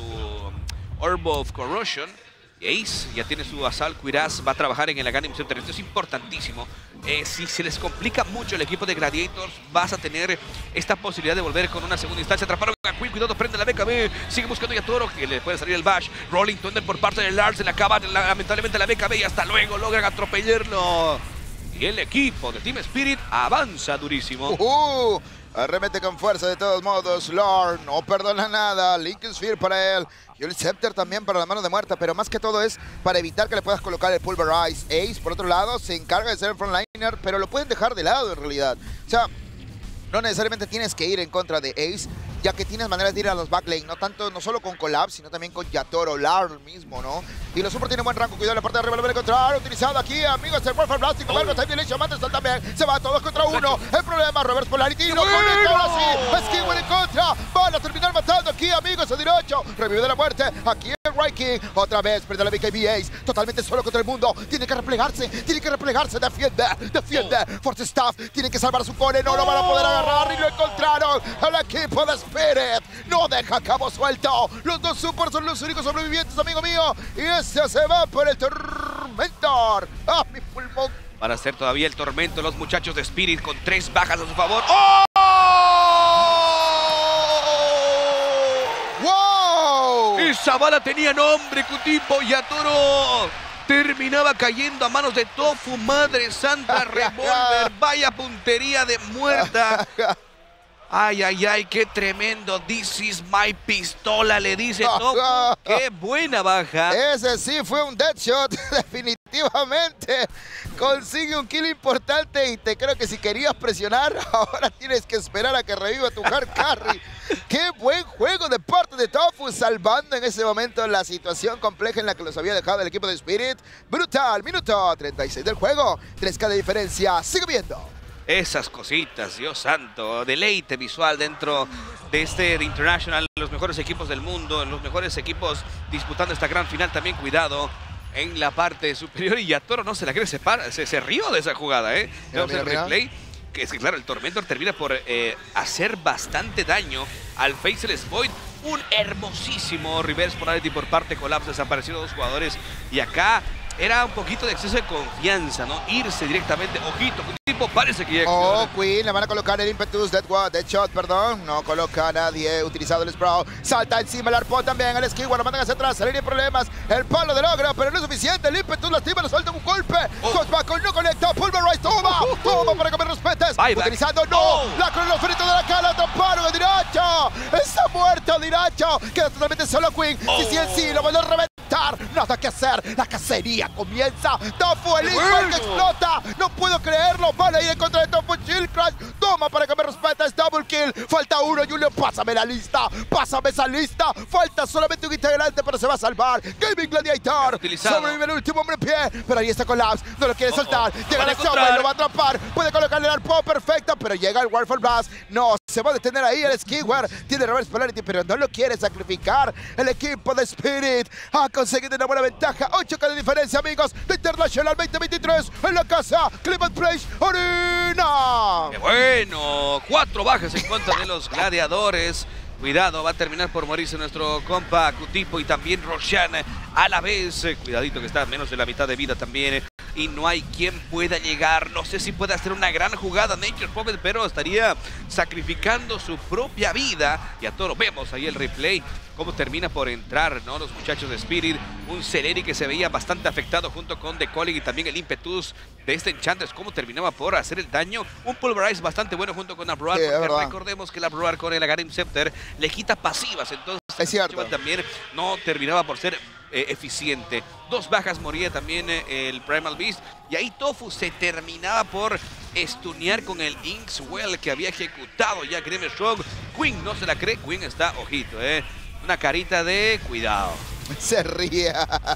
Orb of Corrosion. Y Ace ya tiene su Assault Cuirass, va a trabajar en el Aghanim Scepter. Esto es importantísimo. Eh, si se les complica mucho el equipo de Gladiators, vas a tener esta posibilidad de volver con una segunda instancia. Atraparon a Queen, cuidado, prende la B K B. Sigue buscando ya Toro, que le puede salir el Bash. Rolling Thunder por parte de Lars, se le acaba lamentablemente la B K B y hasta luego logran atropellarlo. Y el equipo de Team Spirit avanza durísimo. Uh, arremete con fuerza de todos modos. Lord no perdona nada. Linken Sphere para él. Y el Scepter también para la mano de muerta, pero más que todo es para evitar que le puedas colocar el Pulverize. Ace, por otro lado, se encarga de ser el frontliner, pero lo pueden dejar de lado en realidad. O sea, no necesariamente tienes que ir en contra de Ace, ya que tienes maneras de ir a los backlane, no tanto, no solo con Collapse, sino también con Yatoro, Larl mismo, ¿no? Y los super tienen buen rango, cuidado en la parte de arriba, lo van a encontrar, utilizado aquí, amigos, el Warfare Blasting, oh. Está Violation, Manderson también, se va todos contra uno, el problema, Reverse Polarity, lo conecta ahora sí, Skywell en contra, van a terminar matando aquí, amigos, a Diracho, revive de la muerte, aquí el Right King, otra vez, pierde la B K B Ace, totalmente solo contra el mundo, tiene que replegarse, tiene que replegarse, defiende, defiende, oh. Force Staff, tiene que salvar a su core, no lo van a poder agarrar, y lo encontraron, al equipo de Spirit, no deja cabo suelto, los dos super son los únicos sobrevivientes, amigo mío, y ese se va por el Tormentor, ¡ah, mi pulmón! Para hacer todavía el tormento los muchachos de Spirit con tres bajas a su favor. ¡Oh! ¡Wow! Esa bala tenía nombre, Cutipo, y Yatoro terminaba cayendo a manos de Tofu, madre santa, revólver, vaya puntería de muerta. Ay, ay, ay, qué tremendo. This is my pistola, le dice Tofu. Qué buena baja. Ese sí fue un deadshot, definitivamente. Consigue un kill importante y te creo que si querías presionar, ahora tienes que esperar a que reviva tu hard carry. Qué buen juego de parte de Tofu, salvando en ese momento la situación compleja en la que los había dejado el equipo de Spirit. Brutal, minuto treinta y seis del juego. tres K de diferencia, sigue viendo. Esas cositas, Dios santo, deleite visual dentro de este de International, los mejores equipos del mundo, los mejores equipos disputando esta gran final, también cuidado en la parte superior, y Yatoro no se la cree, se, para, se, se rió de esa jugada, ¿eh? Tenemos el replay, que es que claro, el Tormentor termina por eh, hacer bastante daño al Faceless Void, un hermosísimo reverse polarity por parte de Collapse, desaparecieron dos jugadores, y acá era un poquito de exceso de confianza, ¿no? Irse directamente, ojito, tipo parece que ya... Oh, Queen, le van a colocar el Impetus, Dead, Dead Shot, perdón. No coloca a nadie, utilizado el Sprout. Salta encima el arpón también, el Skyward, lo mandan hacia atrás, salir en problemas. El palo de logro, pero no es suficiente. El Impetus lastima, le suelta un golpe. Oh. Cosbaco no conecta, Pulverize, toma, uh, uh, uh. toma para que me respetes. Bye, utilizando, bye. no, oh. la cronofrito de la cara, atraparon a Diracho. Está muerto Diracho, queda totalmente solo Queen. Oh. Si sí, sí, lo van a reventar. pasar, nada que hacer. La cacería comienza. Tofu, el bueno. que explota. No puedo creerlo. Vale, ir en contra de Tofu. Shield Crash. Toma para que me respetes. Double kill. Falta uno, Julio. Pásame la lista. Pásame esa lista. Falta solamente un integrante, pero se va a salvar. Gaming Gladiator. Sobrevive el último hombre en pie. Pero ahí está Collapse. No lo quiere oh, soltar. Oh. Llega la sombra y lo va a atrapar. Puede colocarle el arpo perfecto, pero llega el Warfall Blast. No, se va a detener ahí el Skyward. Tiene Reverse Polarity, pero no lo quiere sacrificar. El equipo de Spirit ha conseguido una buena ventaja. ocho K de diferencia, amigos. De International veinte veintitrés en la casa. Cleveland Place Arena. ¡Qué bueno! Cuatro bajas en contra de los gladiadores. Cuidado, va a terminar por morirse nuestro compa Cutipo y también Roshan a la vez. Cuidadito que está a menos de la mitad de vida también. Y no hay quien pueda llegar. No sé si puede hacer una gran jugada Nature's Prophet, pero estaría sacrificando su propia vida. Y a todos vemos ahí el replay. Cómo termina por entrar, ¿no? Los muchachos de Spirit. Un Celeri que se veía bastante afectado junto con The Calling y también el impetus de este Enchantress. Cómo terminaba por hacer el daño. Un Pulverize bastante bueno junto con Abroad. Sí, porque recordemos que el Abroad con el Aghanim Scepter le quita pasivas. Entonces es cierto. También no terminaba por ser eh, eficiente. Dos bajas moría también eh, el Primal Beast. Y ahí Tofu se terminaba por estunear con el Inkswell que había ejecutado ya Grim Shock. Queen no se la cree. Queen está ojito, eh. Una carita de cuidado. Se ríe.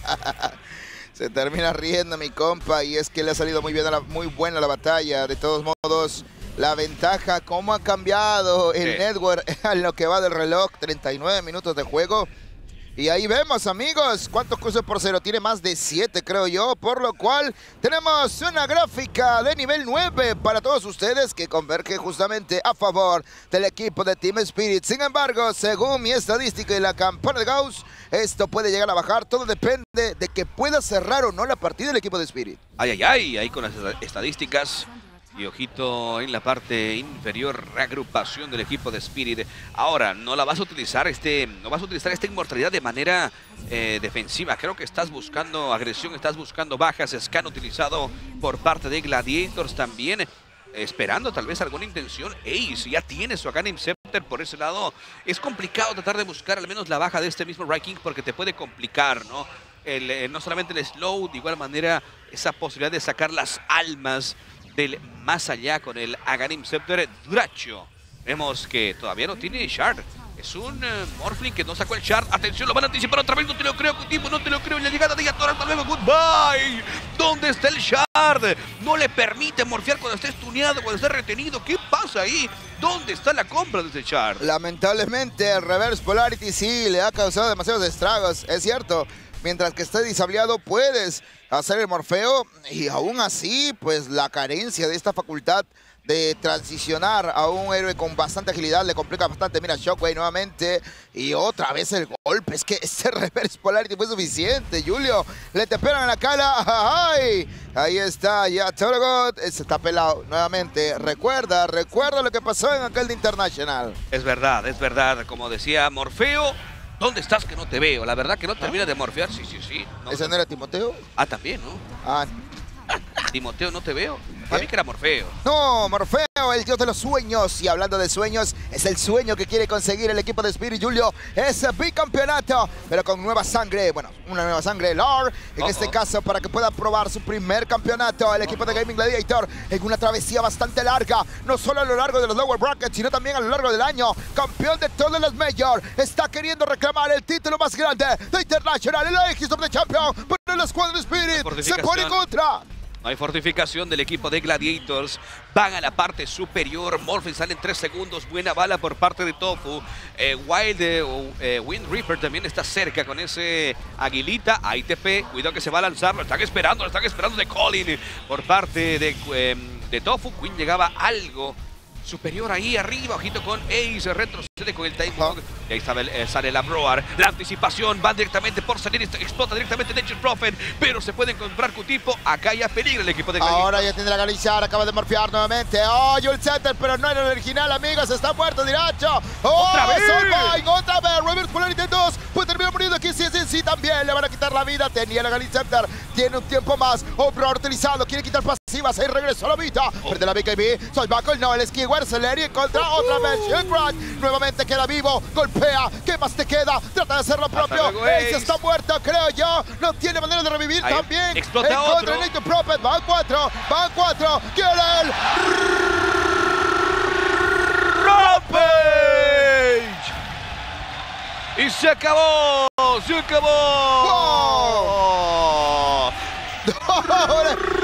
Se termina riendo mi compa. Y es que le ha salido muy bien a la, muy buena la batalla. De todos modos, la ventaja, cómo ha cambiado el sí. network en lo que va del reloj. treinta y nueve minutos de juego. Y ahí vemos, amigos, cuántos cruces por cero. Tiene más de siete, creo yo. Por lo cual, tenemos una gráfica de nivel nueve para todos ustedes que converge justamente a favor del equipo de Team Spirit. Sin embargo, según mi estadística y la campana de Gauss, esto puede llegar a bajar. Todo depende de que pueda cerrar o no la partida del equipo de Spirit. Ay, ay, ay. Ahí con las estadísticas. Y ojito en la parte inferior, reagrupación del equipo de Spirit. Ahora, no la vas a utilizar, este, no vas a utilizar esta inmortalidad de manera eh, defensiva. Creo que estás buscando agresión, estás buscando bajas. Scan utilizado por parte de Gladiators también. Esperando tal vez alguna intención. Ace ya tiene su Aghanim Scepter por ese lado. Es complicado tratar de buscar al menos la baja de este mismo Wraith King porque te puede complicar, ¿no? El, eh, no solamente el slow, de igual manera esa posibilidad de sacar las almas del más allá con el Aghanim Scepter. Dracho, vemos que todavía no tiene Shard. Es un uh, Morphling que no sacó el Shard. Atención, lo van a anticipar otra vez. No te lo creo, Cutipo, no te lo creo. En la llegada de Yator, hasta luego, goodbye. ¿Dónde está el Shard? No le permite morfear cuando esté stuneado, cuando esté retenido. ¿Qué pasa ahí? ¿Dónde está la compra de ese Shard? Lamentablemente, el Reverse Polarity sí le ha causado demasiados estragos. Es cierto. Mientras que esté disableado puedes hacer el morfeo y aún así pues la carencia de esta facultad de transicionar a un héroe con bastante agilidad le complica bastante. Mira, Shockwave nuevamente y otra vez el golpe. Es que ese Reverse Polarity fue suficiente, Julio. Le te pegan en la cara. ¡Ay! Ahí está ya Torogot. Se está pelado nuevamente. Recuerda, recuerda lo que pasó en aquel de International. Es verdad, es verdad. Como decía Morfeo, ¿dónde estás que no te veo? La verdad que no termina de morfear. Sí, sí, sí. No, ¿ese no era Timoteo? Ah, también, ¿no? Ah. Timoteo, no te veo. Para mí que era Morfeo. No, Morfeo, el dios de los sueños. Y hablando de sueños, es el sueño que quiere conseguir el equipo de Spirit, Julio. Es el bicampeonato, pero con nueva sangre. Bueno, una nueva sangre, Lord. En uh -oh. este caso, para que pueda probar su primer campeonato. El equipo de Gaming Gladiator en una travesía bastante larga. No solo a lo largo de los lower brackets, sino también a lo largo del año. Campeón de todos los Major. Está queriendo reclamar el título más grande de International. El X of the Champion. Pero la escuadra de Spirit se pone contra. No hay fortificación del equipo de Gladiators. Van a la parte superior. Morphin sale en tres segundos. Buena bala por parte de Tofu. Eh, Wild eh, eh, Wind Reaper también está cerca con ese Aguilita. Ahí T P. Cuidado que se va a lanzar. Lo están esperando. Lo están esperando de Colin por parte de, eh, de Tofu. Queen llegaba algo superior ahí arriba. Ojito con Ace. Retrocede con el Time Hog. Y ahí sale, eh, sale la Broar. La anticipación va directamente por salir. Explota directamente Nature's Prophet. Pero se puede encontrar Cutipo. Acá ya peligra el equipo de Gladiator. Ahora ya tiene la Galizar. Acaba de morfear nuevamente. Oh, Jules Center. Pero no era el original, amigos. Está muerto, Diracho. Oh, otra vez. Solvine, otra vez. Reverse Polarity dos. Puede terminar muriendo aquí. Sí, sí, sí. También le van a quitar la vida. Tenía la Galizar. Tiene un tiempo más. Oh, Broar utilizado. Quiere quitar paso Si vas a ir, regreso a la vida. Oh. Pierde la B K B. Soy Buckle, no el Skyward. Celery contra uh. otra vez. Shellcrack. Nuevamente queda vivo. Golpea. ¿Qué más te queda? Trata de hacer lo propio. Ace está muerto, creo yo. No tiene manera de revivir. Ahí también. Explota en otro. Contra Prophet. Van cuatro. Van cuatro. ¡Quiere el Rampage! Y se acabó. Se acabó. ¡Wow!